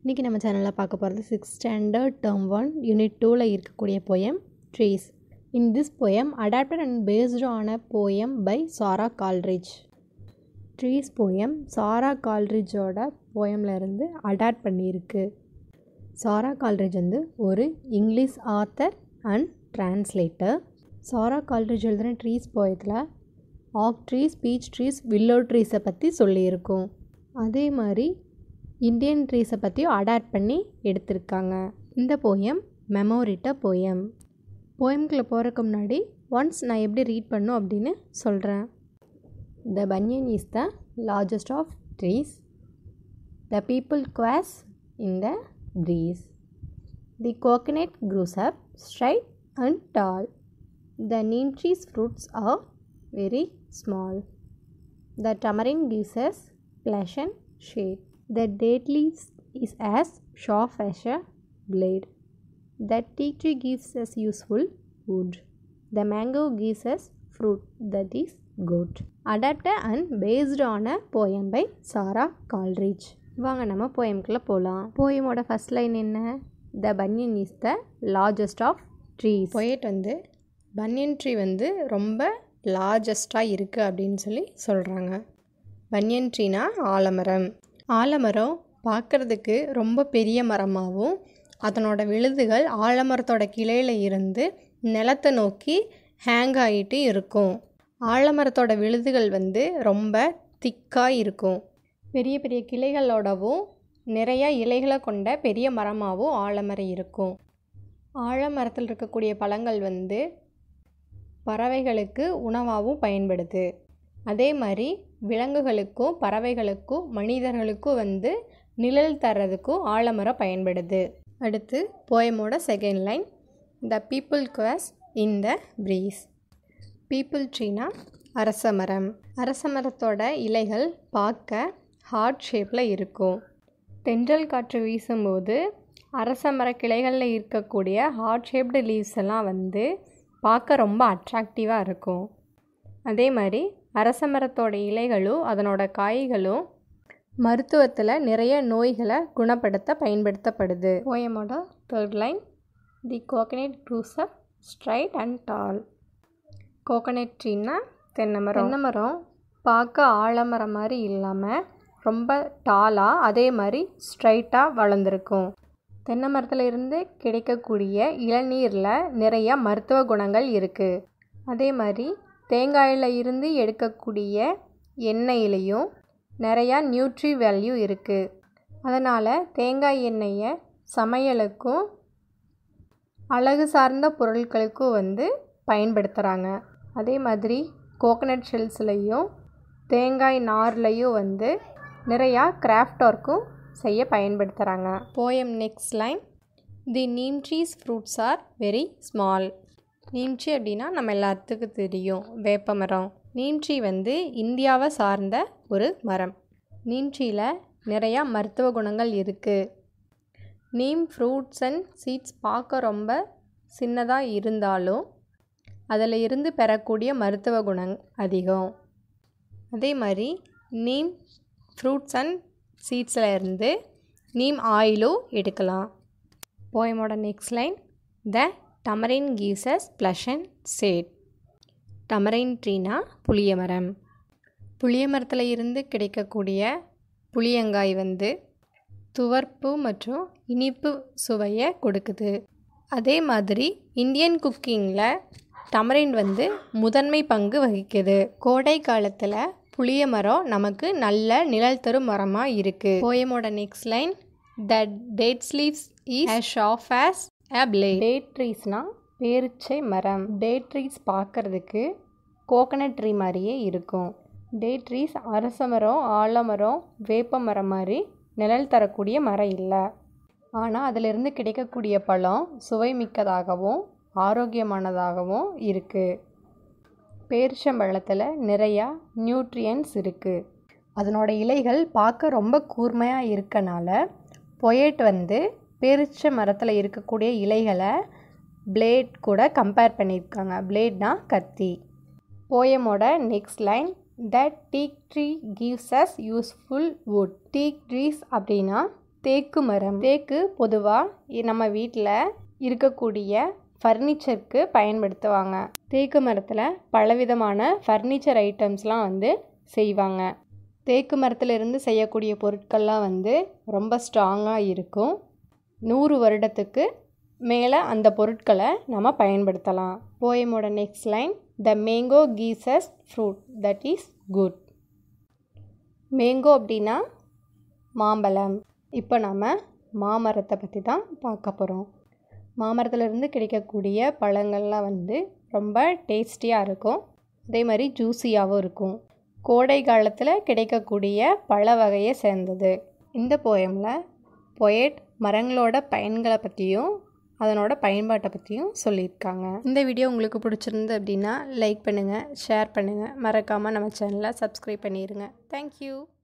இன்றைக்கி நம்ம சேனலில் பார்க்க போகிறது 6th standard term 1 unit 2ல இருக்கக்கூடிய poem trees. In this poem adapted and based on a poem by Sarah Coleridge. trees poem சாரா கால்ரிட்ஜோட போயமில் இருந்து அடாப்ட் பண்ணியிருக்கு. சாரா கால்ரிட்ஜ் வந்து ஒரு English author and translator. Sara Coleridge எழுதுகிற ட்ரீஸ் போயத்தில் oak trees, beech trees, willow ட்ரீஸை பற்றி சொல்லியிருக்கோம். அதே மாதிரி இந்தியன் ட்ரீஸை பற்றியும் அடாப்ட் பண்ணி எடுத்திருக்காங்க. இந்த போயம் மெமோரிட்ட போயம். போயம்குள்ளே போகிறதுக்கு முன்னாடி ஒன்ஸ் நான் எப்படி ரீட் பண்ணும் அப்படின்னு சொல்கிறேன். The banyan is the largest of trees. The people quash in the breeze. The coconut grows up straight and tall. The neem tree's fruits are very small. The tamarind gives us pleasant shade. The date leaf is as sharp as a blade. The teak tree gives us useful wood. The mango gives us fruit that is good. Adapted and based on a poem by Sarah Coleridge. வாங்க நம்ம போயம்குள்ளே போகலாம். போயமோட first line என்ன? The banyan is the largest of trees. Poet வந்து banyan tree வந்து ரொம்ப லார்ஜஸ்ட்டாக இருக்குது அப்படின்னு சொல்லி சொல்கிறாங்க. பன்யன் ட்ரீனா ஆலமரம். ஆலமரம் பார்க்குறதுக்கு ரொம்ப பெரிய மரமாகவும் அதனோட விழுதுகள் ஆலமரத்தோட கிளையில் இருந்து நிலத்தை நோக்கி ஹேங் ஆகிட்டு இருக்கும். ஆலமரத்தோட விழுதுகள் வந்து ரொம்ப திக்காக இருக்கும். பெரிய பெரிய கிளைகளோடவும் நிறைய இலைகளை கொண்ட பெரிய மரமாகவும் ஆலமரம் இருக்கும். ஆலமரத்தில் இருக்கக்கூடிய பழங்கள் வந்து பறவைகளுக்கு உணவாகவும் பயன்படுது. அதே மாதிரி விலங்குகளுக்கும் பறவைகளுக்கும் மனிதர்களுக்கும் வந்து நிழல் தர்றதுக்கும் ஆலமரம் பயன்படுது. அடுத்து போயமோட second line. The peepul grows in the breeze. Peepul ட்ரீனா அரச மரம். அரச மரத்தோட இலைகள் பார்க்க ஹார்ட் ஷேப்பில் இருக்கும். தென்றல் காற்று வீசும்போது அரச மர கிளைகளில் இருக்கக்கூடிய ஹார்ட் ஷேப்டு லீவ்ஸ் எல்லாம் வந்து பார்க்க ரொம்ப அட்ராக்டிவாக இருக்கும். அதே மாதிரி அரச மரத்தோட இலைகளும் அதனோட காய்களும் மருத்துவத்தில் நிறைய நோய்களை குணப்படுத்த பயன்படுத்தப்படுது. போயமோட third line. The coconut grows up straight and tall. Coconut ட்ரீனா தென்னைமரம். தென்னைமரம் பார்க்க ஆலமரம் மாதிரி இல்லாமல் ரொம்ப டாலாக அதே மாதிரி ஸ்ட்ரைட்டாக வளர்ந்துருக்கும். தென்னை மரத்தில் இருந்து கிடைக்கக்கூடிய இளநீரில் நிறைய மருத்துவ குணங்கள் இருக்குது. அதே மாதிரி தேங்காயில் இருந்து எடுக்கக்கூடிய எண்ணெயிலையும் நிறையா நியூட்ரி வேல்யூ இருக்குது. அதனால் தேங்காய் எண்ணெயை சமையலுக்கும் அழகு சார்ந்த பொருட்களுக்கும் வந்து பயன்படுத்துகிறாங்க. அதே மாதிரி கோகனட் ஷெல்ஸ்லையும் தேங்காய் நார்லையும் வந்து நிறையா கிராஃப்ட் ஒர்க்கும் செய்ய பயன்படுத்துகிறாங்க. Poem next line. The neem trees fruits are very small. Neem tree அப்படின்னா நம்ம எல்லாத்துக்கும் தெரியும், வேப்ப மரம். நீம் ட்ரீ வந்து இந்தியாவை சார்ந்த ஒரு மரம். நீம் ட்ரீயில் நிறையா மருத்துவ குணங்கள் இருக்குது. நீம் ஃப்ரூட்ஸ் அண்ட் சீட்ஸ் பார்க்க ரொம்ப சின்னதாக இருந்தாலும் அதில் இருந்து பெறக்கூடிய மருத்துவ குணம் அதிகம். அதே மாதிரி நீம் ஃப்ரூட்ஸ் அண்ட் சீட்ஸில் இருந்து நீம் ஆயிலும் எடுக்கலாம். போயமோட next line. The tamarind gives us pleasant shade. tamarind ட்ரீனா புளிய மரம். புளிய மரத்தில் இருந்து கிடைக்கக்கூடிய புளியங்காய் வந்து துவர்ப்பு மற்றும் இனிப்பு சுவையை கொடுக்குது. அதே மாதிரி இந்தியன் குக்கிங்கில் tamarind வந்து முதன்மை பங்கு வகிக்குது. கோடை காலத்தில் புளிய மரம் நமக்கு நல்ல நிழல் தரும் மரமாக இருக்குது. போயமோட next line. The dates leaves is as sharp as a blade. Date ட்ரீஸ்னால் பேரிச்சை மரம். டேட் ட்ரீஸ் பார்க்குறதுக்கு கோகனட் ட்ரீ மாதிரியே இருக்கும். டேட் ட்ரீஸ் அரச மரம், ஆலமரம், வேப்ப மரம் மாதிரி நிழல் தரக்கூடிய மரம் இல்லை. ஆனால் அதிலிருந்து கிடைக்கக்கூடிய பழம் சுவை மிக்கதாகவும் ஆரோக்கியமானதாகவும் இருக்குது. பேரிச்சம்பழத்தில் நிறையா நியூட்ரியன்ஸ் இருக்குது. அதனோட இலைகள் பார்க்க ரொம்ப கூர்மையாக இருக்கனால பொயட் வந்து பேரிச்ச மரத்தில் இருக்கக்கூடிய இலைகளை பிளேட் கூட கம்பேர் பண்ணியிருக்காங்க. பிளேட்னா கத்தி. போயமோட next line. The teak tree gives us useful wood. Teak trees அப்படின்னா தேக்கு மரம். தேக்கு பொதுவாக நம்ம வீட்டில் இருக்கக்கூடிய ஃபர்னிச்சருக்கு பயன்படுத்துவாங்க. தேக்கு மரத்தில் பலவிதமான ஃபர்னிச்சர் ஐட்டம்ஸ்லாம் செய்வாங்க. தேக்கு மரத்துலேருந்து செய்யக்கூடிய பொருட்கள்லாம் ரொம்ப ஸ்ட்ராங்காக இருக்கும். 100 வருடத்துக்கு மேலே அந்த பொருட்களை நம்ம பயன்படுத்தலாம். போயமோட next line, the mango gives fruit that is good. Mango அப்படின்னா மாம்பழம். இப்போ நம்ம மாமரத்தை பற்றி தான் பார்க்க போகிறோம். மாமரத்துலேருந்து கிடைக்கக்கூடிய பழங்கள்லாம் ரொம்ப டேஸ்டியாக இருக்கும். அதே மாதிரி ஜூஸியாகவும் இருக்கும். கோடை காலத்தில் கிடைக்கக்கூடிய பழ வகையை சேர்ந்தது. இந்த போயமில் பொயட் மரங்களோட பயன்களை பற்றியும் அதனோட பயன்பாட்டை பற்றியும் சொல்லியிருக்காங்க. இந்த வீடியோ உங்களுக்கு பிடிச்சிருந்து அப்படின்னா லைக் பண்ணுங்கள், ஷேர் பண்ணுங்கள், மறக்காமல் நம்ம சேனலை சப்ஸ்கிரைப் பண்ணிடுங்க. தேங்க்யூ.